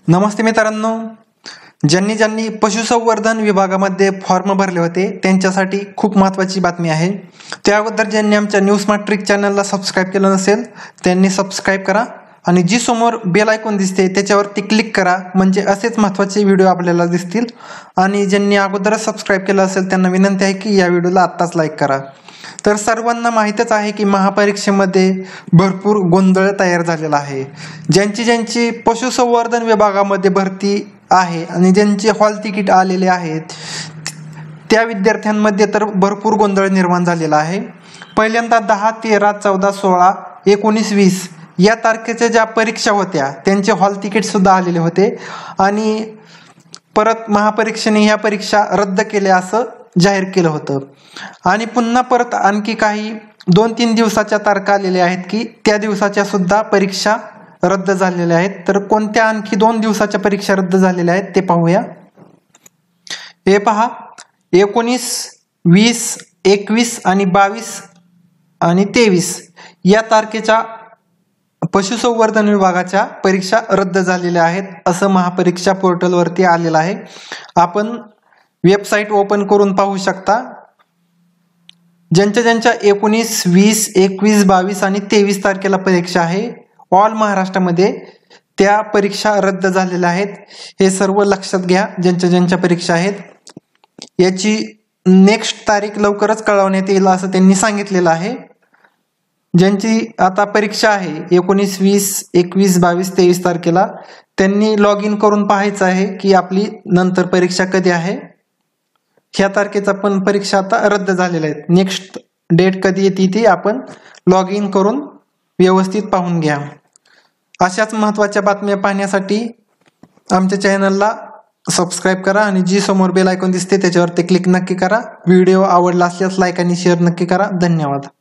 नमस्ते मित्रांनो, ज्यांनी पशुसंवर्धन विभागामध्ये फॉर्म भरले होते त्यांच्यासाठी खूप महत्त्वाची बातमी आहे। त्या अगोदर ज्यांनी आमच्या न्यूज स्मार्ट ट्रिक चॅनलला सबस्क्राइब केलं नसेल त्यांनी सबस्क्राइब करा आणि जी समोर बेल आयकॉन दिसते त्याच्यावरती क्लिक करा, म्हणजे असेच महत्त्वाचे व्हिडिओ आपल्याला दिसतील। आणि ज्यांनी अगोदरच सबस्क्राइब केलं असेल त्यांना विनंती आहे की या व्हिडिओला आत्ताच लाईक करा। तर सर्वांना माहीतच आहे की महापरीक्षेमध्ये भरपूर गोंधळ तयार झालेला आहे। ज्यांची पशुसंवर्धन विभागामध्ये भरती आहे आणि ज्यांचे हॉल तिकीट आलेले आहेत त्या विद्यार्थ्यांमध्ये तर भरपूर गोंधळ निर्माण झालेला आहे। पहिल्यांदा 10, 13, 14, 16, 19, 20 या तारखेच्या ज्या परीक्षा होत्या त्यांचे हॉल तिकीट सुद्धा आलेले होते आणि परत महापरीक्षेने ह्या परीक्षा रद्द केल्या असं जाहीर केलं होतं। आणि पुन्हा परत आणखी काही 2-3 दिवसाच्या तारखा आलेल्या आहेत की त्या दिवसाच्या सुद्धा परीक्षा रद्द झालेल्या आहेत। तर कोणत्या आणखी 2 दिवसाच्या परीक्षा रद्द झालेल्या आहेत ते पाहूया। हे पहा, 19, 20, 21 आणि 22 आणि 23 या तारखेच्या पशुसंवर्धन विभागाच्या परीक्षा रद्द झालेल्या आहेत असं महापरीक्षा पोर्टलवरती आलेलं आहे। आपण वेबसाईट ओपन करून पाहू शकता। ज्यांच्या 19, 20, 21, 22 आणि 23 तारखेला परीक्षा आहे ऑल महाराष्ट्रामध्ये त्या परीक्षा रद्द झालेल्या आहेत। हे सर्व लक्षात घ्या ज्यांच्या परीक्षा आहेत। याची नेक्स्ट तारीख लवकरच कळवण्यात येईल असं त्यांनी सांगितलेलं आहे। ज्यांची आता परीक्षा आहे 19, 20, 21, 22, 23 तारखेला त्यांनी लॉग इन करून पाहायचं आहे की आपली नंतर परीक्षा कधी आहे। ह्या तारखेचा पण परीक्षा आता रद्द झालेल्या आहेत। नेक्स्ट डेट कधी येते ती आपण लॉग इन करून व्यवस्थित पाहून घ्या। अशाच महत्त्वाच्या बातम्या पाहण्यासाठी आमच्या चॅनलला सबस्क्राइब करा आणि जी समोर बेल आयकॉन दिसते त्याच्यावरती क्लिक नक्की करा। व्हिडिओ आवडला असल्यास लाईक आणि शेअर नक्की करा। धन्यवाद।